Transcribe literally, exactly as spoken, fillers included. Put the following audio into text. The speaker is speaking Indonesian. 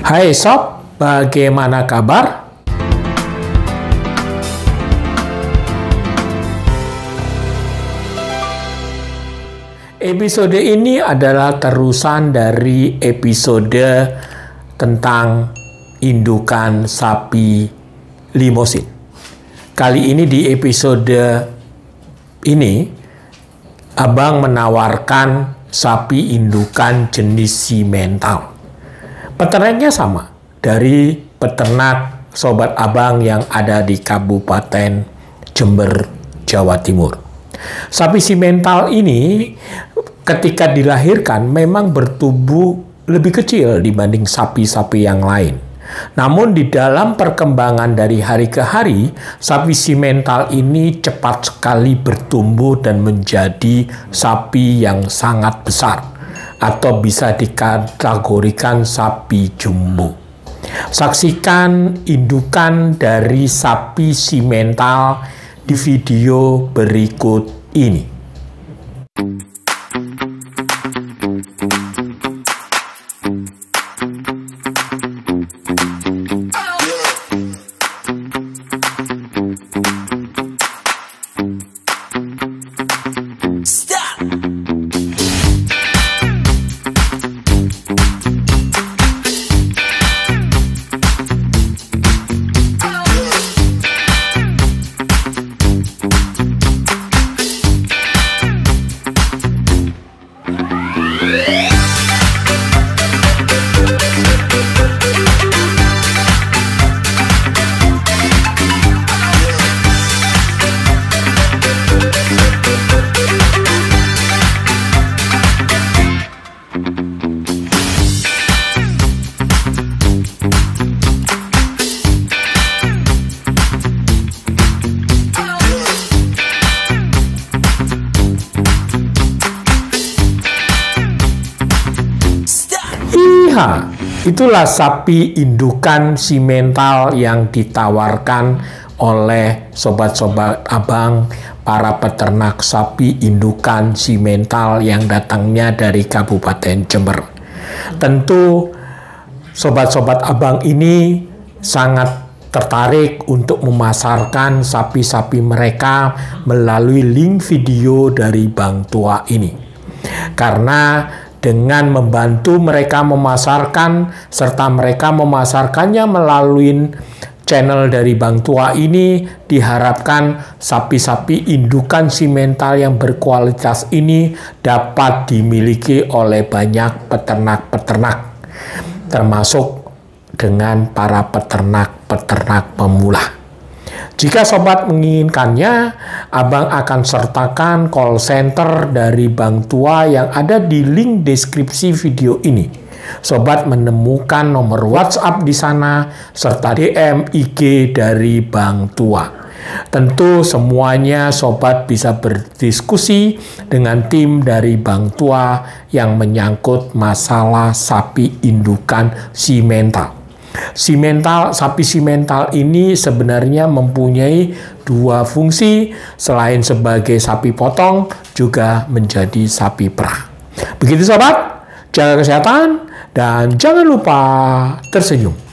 Hai sob, bagaimana kabar? Episode ini adalah terusan dari episode tentang indukan sapi Limousin. Kali ini di episode ini, Abang menawarkan sapi indukan jenis simental. Peternaknya sama, dari peternak sobat Abang yang ada di Kabupaten Jember, Jawa Timur. Sapi simental ini ketika dilahirkan memang bertubuh lebih kecil dibanding sapi-sapi yang lain. Namun di dalam perkembangan dari hari ke hari, sapi simental ini cepat sekali bertumbuh dan menjadi sapi yang sangat besar, atau bisa dikategorikan sapi jumbo. Saksikan indukan dari sapi simental di video berikut ini. Iya, itulah sapi indukan simental yang ditawarkan oleh sobat-sobat Abang, para peternak sapi indukan simental yang datangnya dari Kabupaten Jember. Tentu sobat-sobat Abang ini sangat tertarik untuk memasarkan sapi-sapi mereka melalui link video dari Bang Tua ini. Karena dengan membantu mereka memasarkan, serta mereka memasarkannya melalui channel dari Bang Tua ini, diharapkan sapi-sapi indukan simental yang berkualitas ini dapat dimiliki oleh banyak peternak-peternak, termasuk dengan para peternak-peternak pemula. Jika sobat menginginkannya, Abang akan sertakan call center dari Bang Tua yang ada di link deskripsi video ini. Sobat menemukan nomor WhatsApp di sana, serta D M I G dari Bang Tua. Tentu semuanya sobat bisa berdiskusi dengan tim dari Bang Tua yang menyangkut masalah sapi indukan simental. Simental, sapi simental ini sebenarnya mempunyai dua fungsi, selain sebagai sapi potong, juga menjadi sapi perah. Begitu sobat, jaga kesehatan, dan jangan lupa tersenyum.